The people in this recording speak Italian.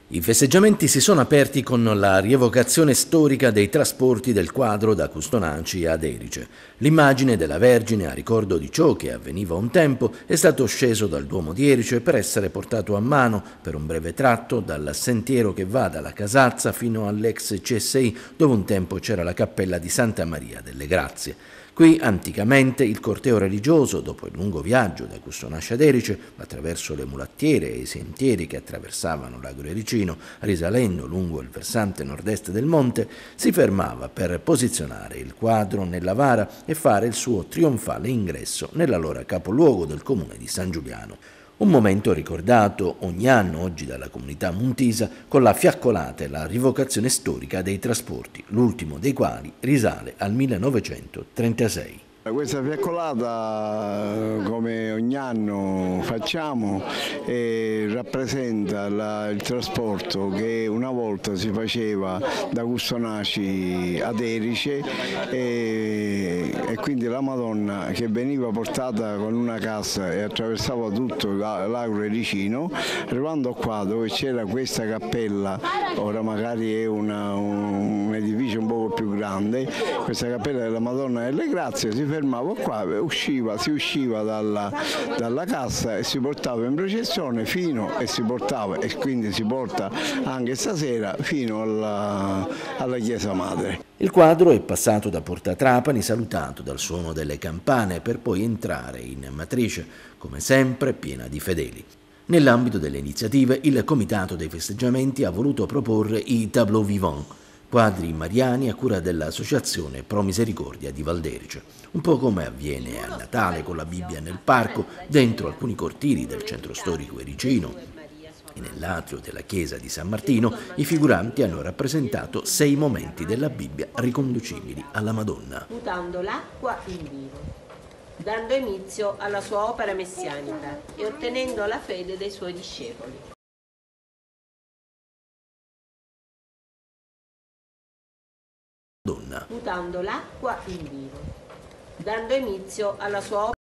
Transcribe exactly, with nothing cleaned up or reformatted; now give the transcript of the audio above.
I festeggiamenti si sono aperti con la rievocazione storica dei trasporti del quadro da Custonaci ad Erice. L'immagine della Vergine, a ricordo di ciò che avveniva un tempo, è stato sceso dal Duomo di Erice per essere portato a mano per un breve tratto dal sentiero che va dalla Casazza fino all'ex C S I, dove un tempo c'era la cappella di Santa Maria delle Grazie. Qui anticamente il corteo religioso, dopo il lungo viaggio da Custonaci ad Erice, attraverso le mulattiere e i sentieri che attraversavano l'Agro Ericino, risalendo lungo il versante nord-est del monte, si fermava per posizionare il quadro nella vara e fare il suo trionfale ingresso nell'allora capoluogo del comune di San Giuliano. Un momento ricordato ogni anno oggi dalla comunità muntisa con la fiaccolata e la rivocazione storica dei trasporti, l'ultimo dei quali risale al millenovecentotrentasei. Questa fiaccolata, come ogni anno facciamo, eh, rappresenta la, il trasporto che una volta si faceva da Custonaci ad Erice e, e quindi la Madonna che veniva portata con una cassa e attraversava tutto l'Agro Ericino, arrivando qua dove c'era questa cappella, ora magari è una, un, un edificio un poco più grande, questa cappella della Madonna delle Grazie, si fermava qua, usciva, si usciva dalla, dalla cassa e si portava in processione fino e si portava e quindi si porta anche stasera fino alla, alla chiesa madre. Il quadro è passato da Porta Trapani salutato dal suono delle campane per poi entrare in matrice, come sempre piena di fedeli. Nell'ambito delle iniziative il Comitato dei Festeggiamenti ha voluto proporre i tableau vivant, quadri mariani a cura dell'Associazione Pro Misericordia di Valderice, un po' come avviene a Natale con la Bibbia nel parco, dentro alcuni cortili del centro storico ericino e nell'atrio della chiesa di San Martino. I figuranti hanno rappresentato sei momenti della Bibbia riconducibili alla Madonna. Mutando l'acqua in vino, dando inizio alla sua opera messianica e ottenendo la fede dei suoi discepoli. Madonna. Mutando l'acqua in vino, dando inizio alla sua opera